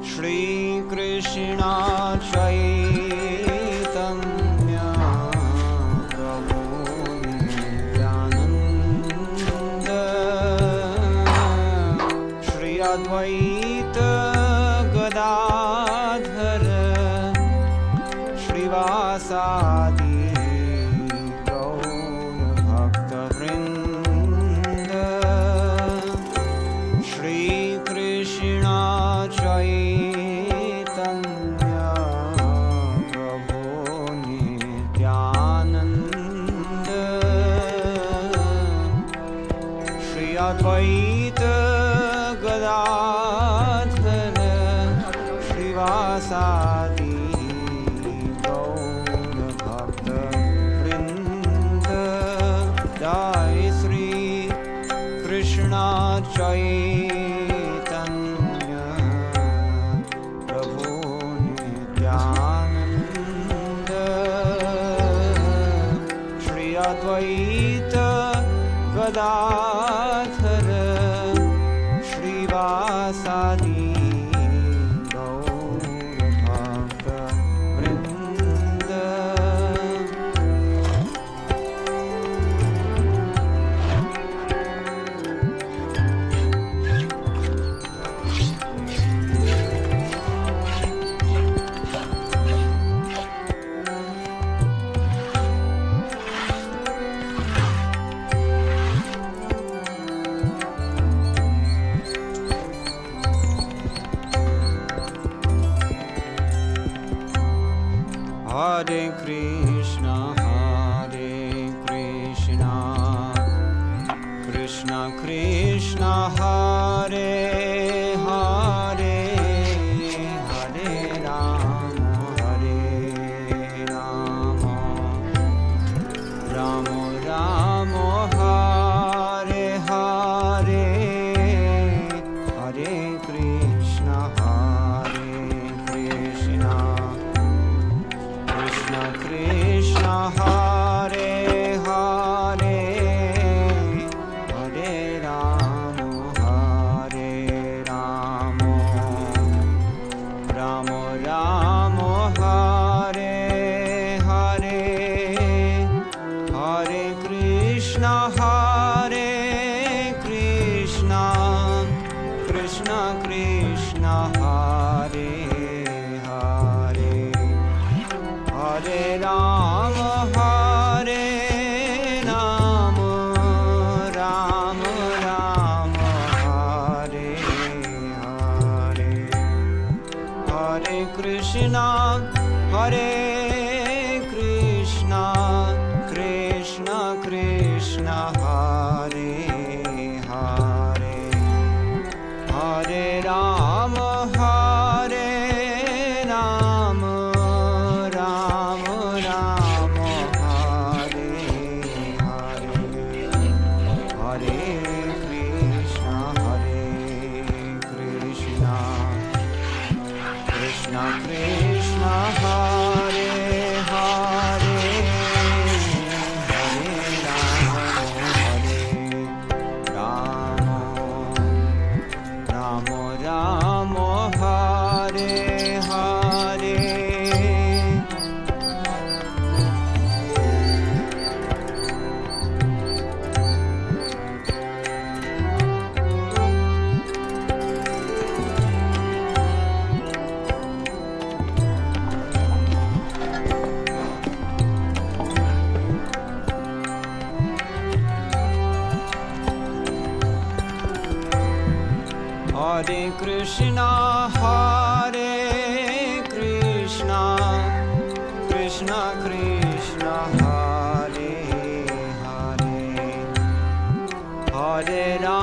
Shri Krishna Chaitanya Prabhu Nityananda Shri Advaita Gadadhar Shrivasadi Gaur Bhakta Vrinda Shri Krishna Chaitanya Prabhu Nityananda Shri Advaita Gadadhar Shrivasadi Gaur Bhakta Vrinda Jai Shri Krishna Chaitanya Prabhu Nityananda Shri Advaita Gadadhar Shrivasadi Gaur Bhakta Vrinda Hare Krishna, Krishna Krishna, Hare Hare, Hare Rama, Rama Rama, Hare Hare, Hare Krishna, Krishna Krishna, Hare Hare, Hare Rama, Rama Rama, Hare Hare, Hare Krishna, Krishna Krishna, Hare Hare, Hare Rama, Rama Rama, Hare Hare, Hare Krishna, Krishna Krishna, Hare Hare, Hare Rama, Rama Rama, Hare Hare, Hare Krishna, Krishna Krishna, Hare Hare, Hare Rama, Rama Rama, Hare Hare. Hare Krishna, Krishna Krishna, Hare Hare, Hare Rama,